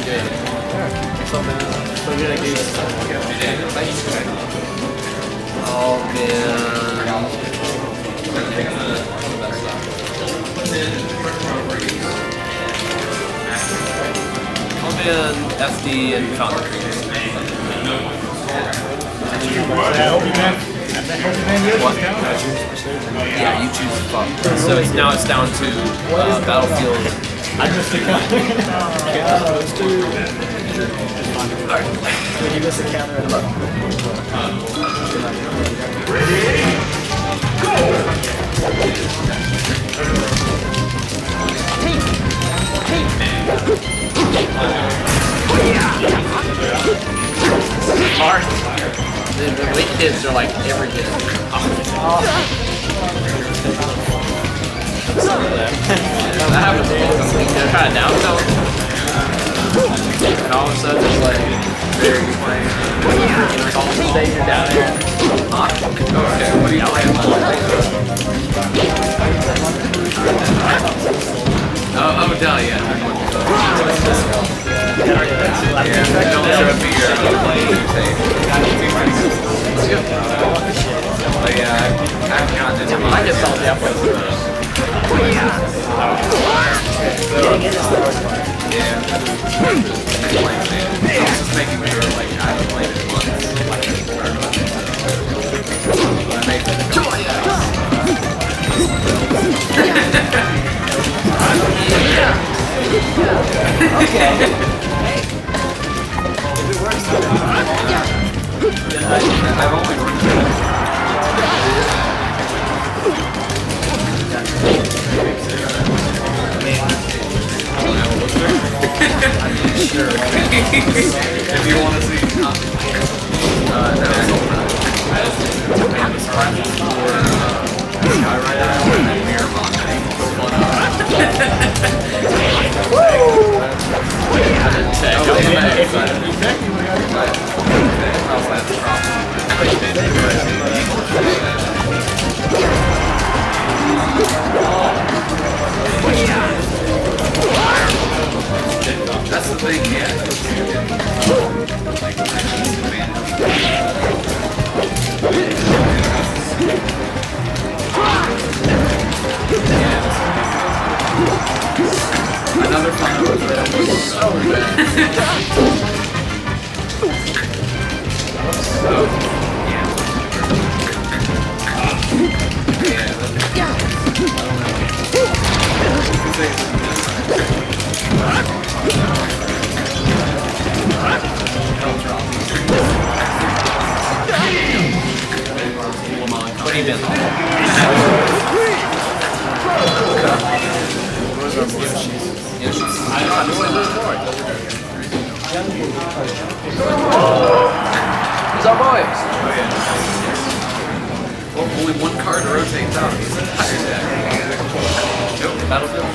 good. So good at games. Oh man. Oh man, FD and Falco. What? Yeah, you choose the fuck. So now it's down to Battlefield. I missed the counter. Alright. When you miss the counter, Ready? Go! Marth. The late kids are like every kid. That happens to both of them. They're kind of down though. And all of a sudden it's like, very playing. Like all of a sudden you're down there. Okay, what are you playing? Oh, duh, yeah. Yeah, don't show up here. But yeah, I've gotten into I just saw the upload. Yeah. It's just making sure, like, I haven't played it once. I make it. Okay. If it works, I've only worked it. I'm sure. If you want to see, no. Man, the scratches for Skyrider and Mirror Monday was fun. That's the thing, yeah. Another fun was that was so bad. So, yeah. What do you do? Who's our boys? Oh yeah. Well, only one card rotates out. He's an entire deck. Nope, Battlefield.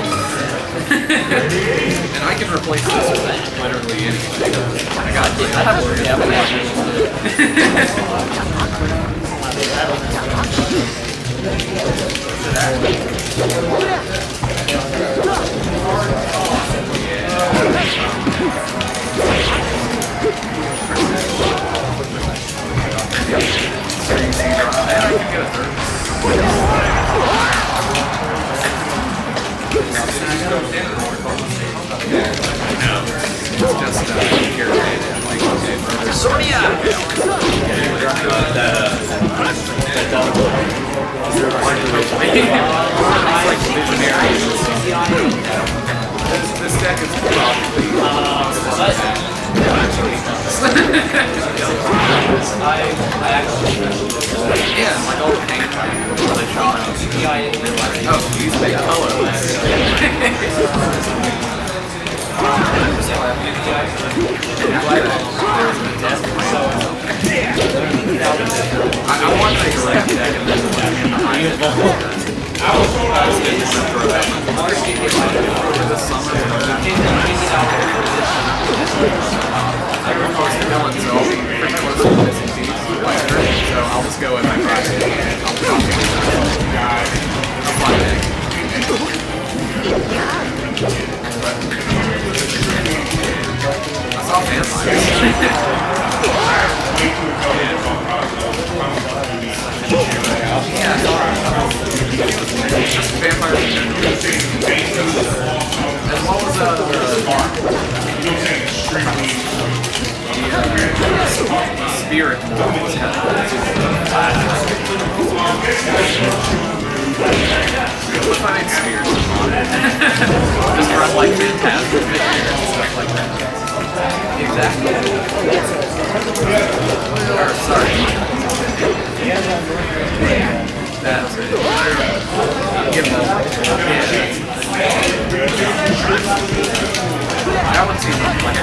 And I can replace this with literally anything. I got it. I have a This deck is probably I actually yeah, like all the paint oh, he's big colorless. I want to select deck and then I was told I was getting this for this summer. I record the villain, so I'll be pretty close to missing these. So I'll just go with my project and I'll talk to I'll fly back. Just vampires in general. As well as spirit wolves. What if I made spirits on it? Just run like fantastic and stuff like that. Exactly. Or, sorry. That's it. Give them. That one seems like a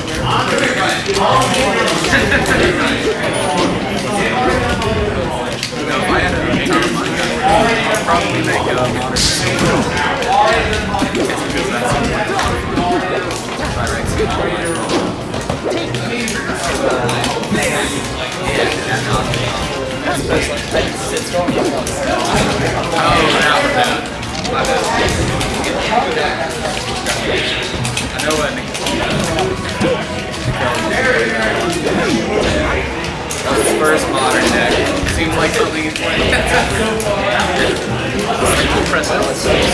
no, if I had a ton of money, I'd probably make a modern scene. Because that's I know what first modern deck seems like something he's playing. Press L.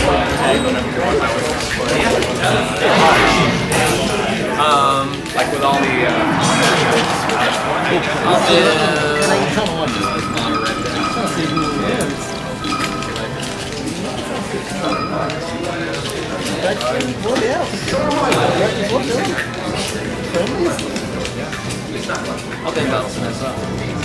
Like with all the I'll think that'll mess up.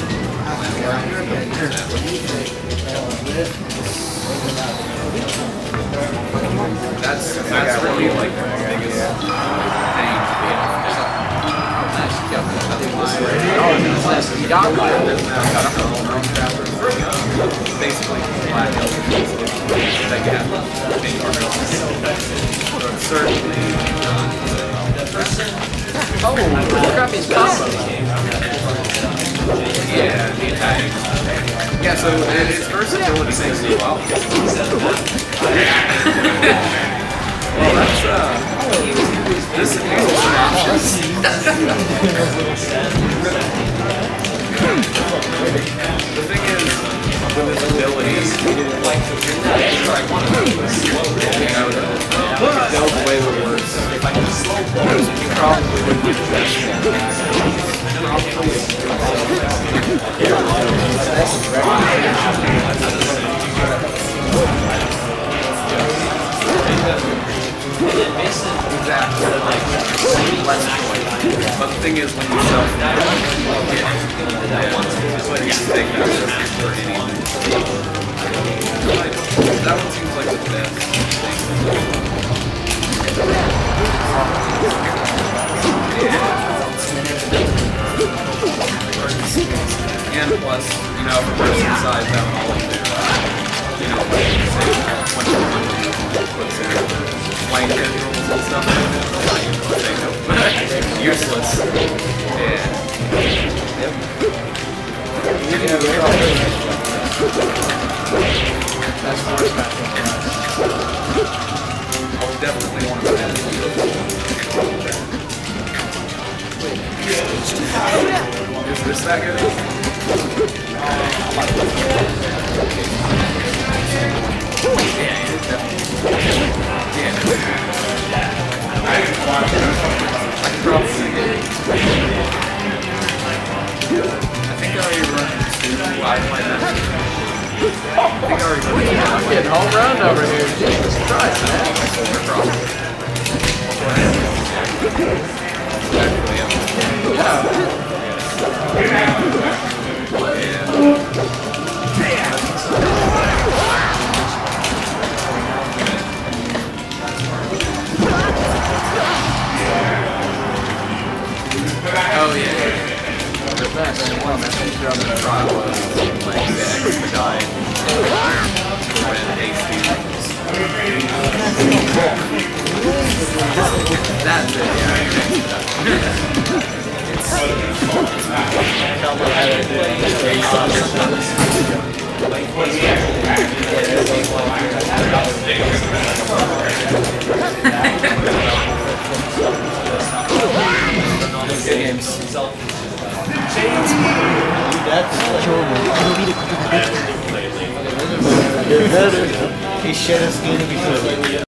That's really like the biggest thing. Basically, certainly. Oh, crap is possible. Yeah, the attack. Yeah, so its versatility makes it well. Well, that's this is some options. The thing is, with his abilities, like one of them was build way the worst. You probably would be the best Exactly. But the thing is, when you sell that one seems like the best. And plus, you know, for person size, that one all you know, white tendrils and stuff like that. Useless. Yeah. Yep. That's more special. I'll definitely want to add Is this that good? I can probably get it. I think I already run 2 5 like that. I think I already run 2. I'm getting home run over here. Jesus Christ, man. Oh yeah. The best one I'm going to try was like the expedite when hasty. That's it, games. He shit his skin before.